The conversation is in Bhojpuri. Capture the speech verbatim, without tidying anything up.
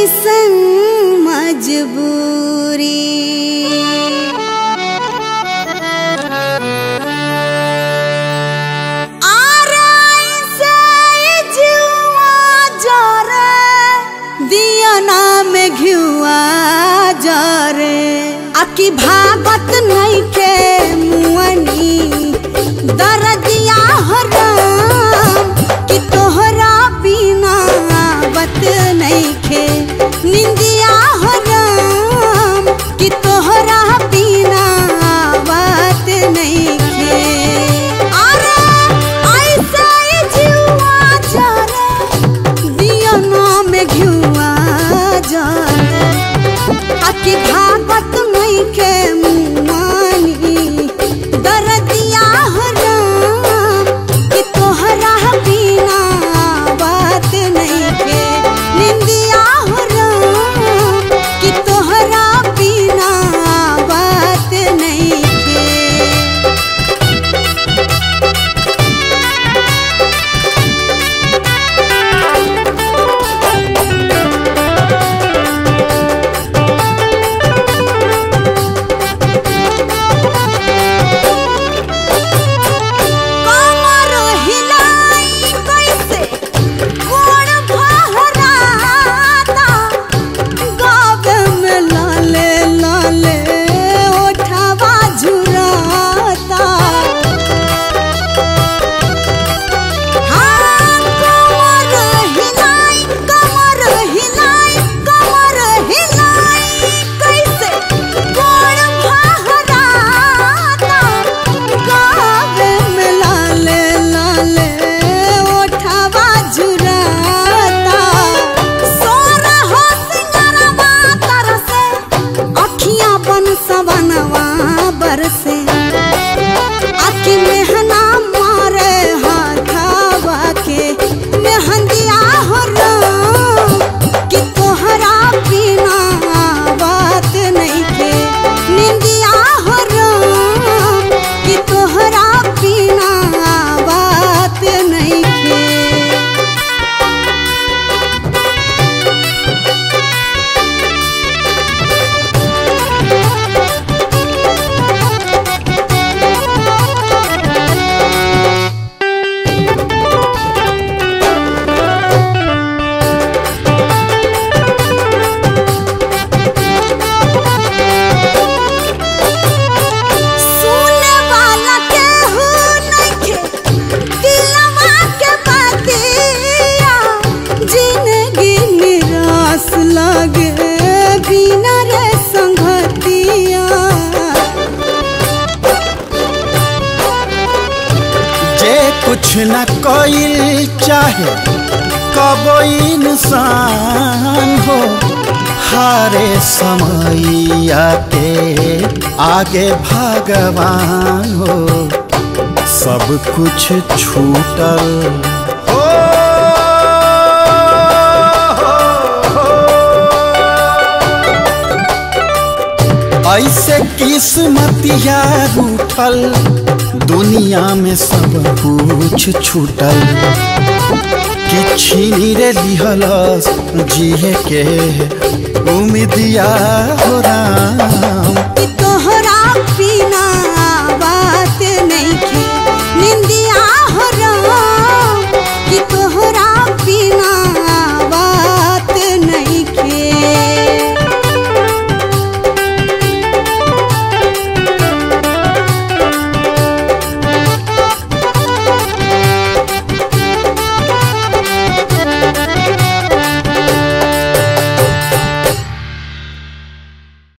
कैसन मजबूरी में घिउआ जरे आकी भागत नहीं के मुअनी दरदिया हराम कि तोहरा बिना आवत नहीं के निंदिया हराम कि तोहरा बिना आवत नहीं के अरे ऐसे जीवा जरे दिया ना में घिउआ आकी भागत नहीं के मुआनी दरदिया हराम कि तोहरा बिना बात नहीं के निंदिया हराम कि तोहरा बिना बात नहीं के से आकी मेहना मारे हाथावा के मेहंदिया हराम कि तोहरा बिना बात नहीं के निंदिया हराम कि तोहरा बिना बात नहीं के कुछ न कोई चाहे कबो इंसान हो हारे समैया के आगे भगवान हो सब कुछ छूटल हो, हो, हो। ऐसे किस्मतिया रूठल दुनिया में सब कुछ छूटल कि छीनी रे लिहलस जिए के उम्मीदिया हो राम कि तोहरा बिना